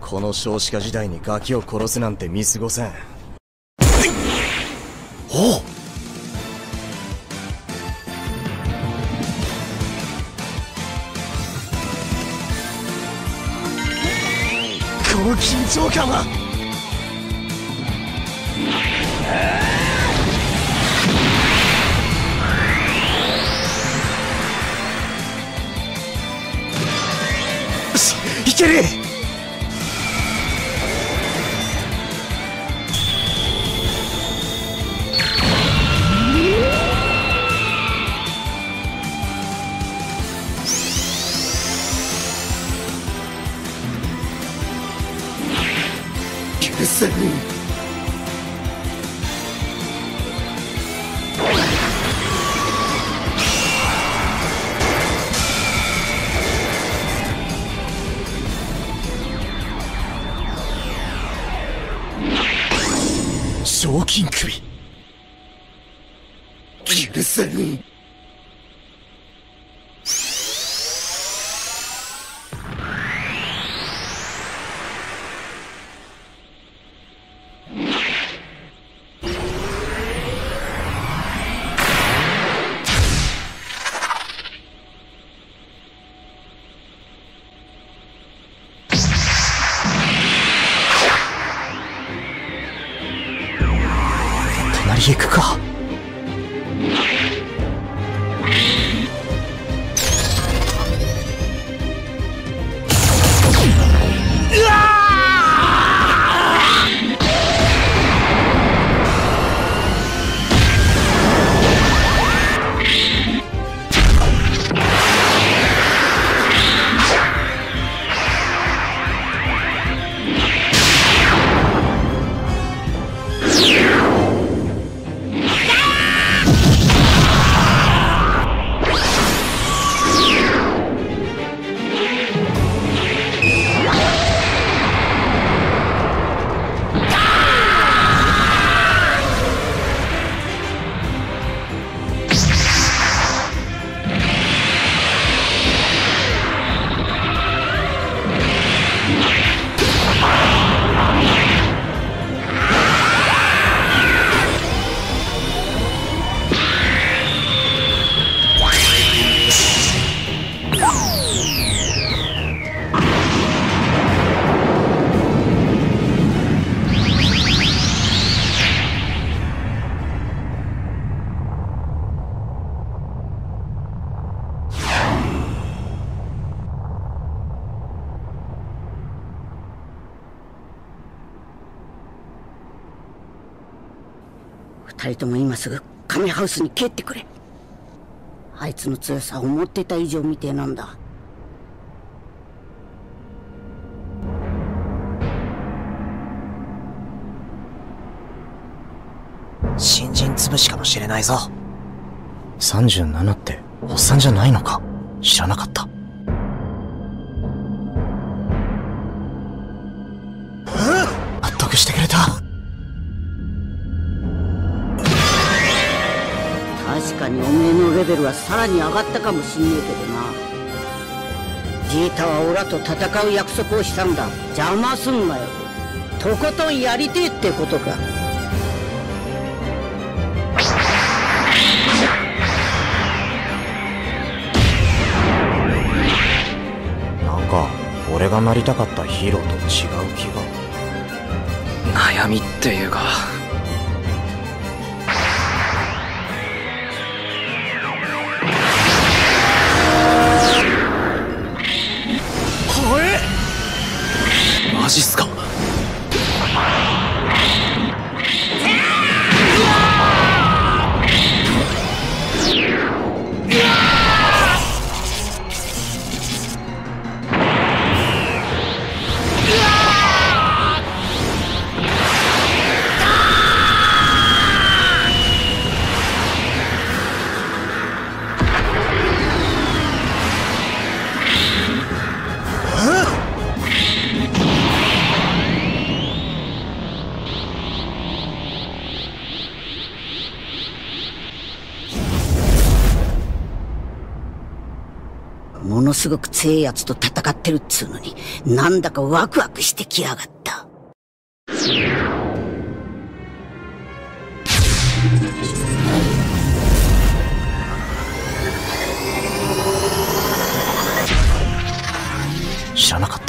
この少子化時代にガキを殺すなんて見過ごせん。おう、この緊張感は。よし、いける。許せん。賞金首。許せん。隣へ行くか。 二人とも今すぐカメハウスに帰ってくれ。あいつの強さを思ってた以上みてえなんだ。 新人潰しかもしれないぞ。37っておっさんじゃないのか。知らなかった。納得してくれた。 確かにおめえのレベルはさらに上がったかもしんねえけどな。ジータはオラと戦う約束をしたんだ。邪魔すんなよ。とことんやりてえってことか。 なんか俺がなりたかったヒーローと違う気が。 悩みっていうか、マジっすか。 のすごく強えやつと戦ってるっつうのに、なんだかワクワクしてきやがった。 知らなかった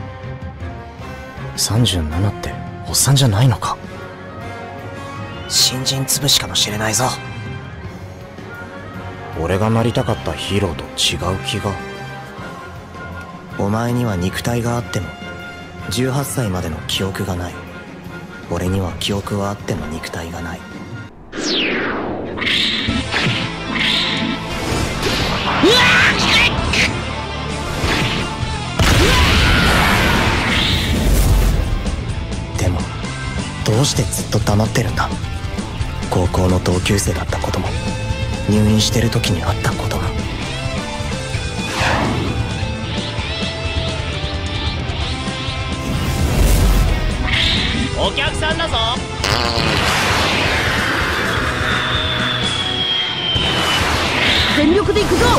。37っておっさんじゃないのか。新人潰しかもしれないぞ。俺がなりたかったヒーローと違う気が。お前には肉体があっても18歳までの記憶がない。俺には記憶はあっても肉体がない。でもどうしてずっと黙ってるんだ。高校の同級生だったことも入院してる時にあったことも。 お客さんだぞ。 全力で行くぞ。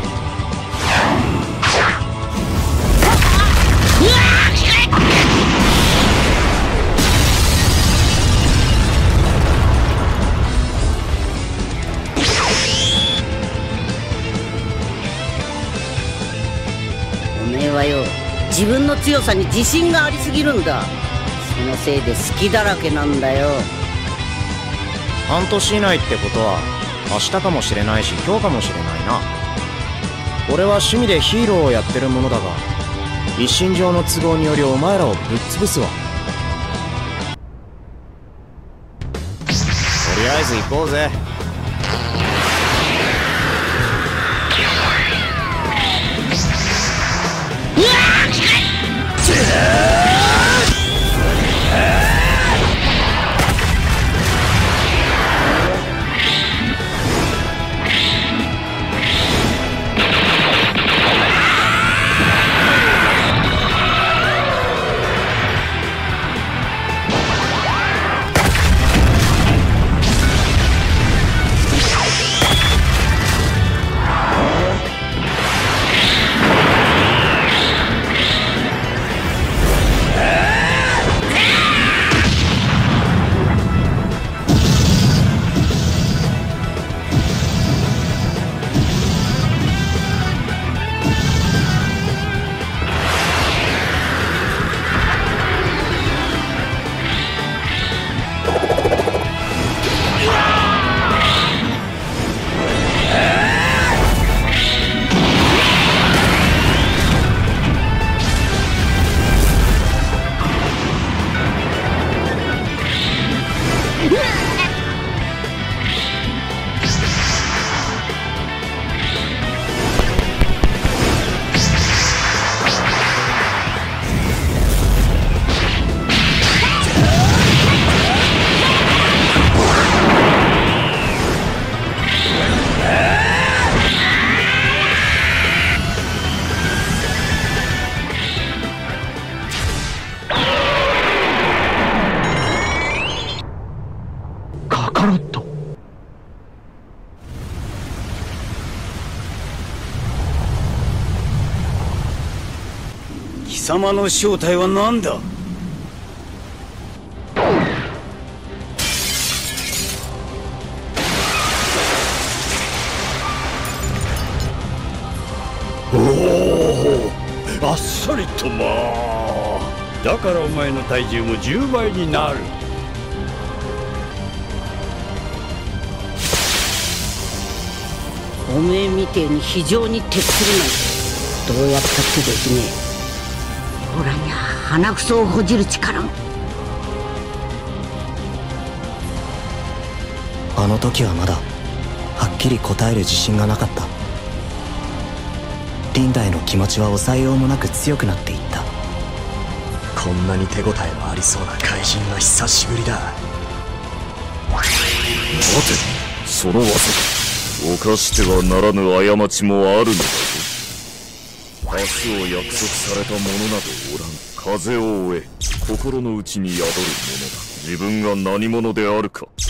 おめえはよ、自分の強さに自信がありすぎるんだ。そのせいで好きだらけなんだよ。 半年以内ってことは明日かもしれないし今日かもしれないな。俺は趣味でヒーローをやってるものだが、一身上の都合によりお前らをぶっ潰すわ。とりあえず行こうぜ。 貴様の正体は何だ。 おお、あっさりと。まあだからお前の体重も10倍になる。 おめえみてえに非常に徹するなんてどうやったってできねえ。ほらにゃ鼻くそをほじる力も。 あの時はまだはっきり答える自信がなかった。リンダへの気持ちは抑えようもなく強くなっていった。こんなに手応えのありそうな怪人は久しぶりだ。 待て、その技犯してはならぬ過ちもあるのだぞ。明日を約束された者などおらん。風を追え、心の内に宿る者だ。自分が何者であるか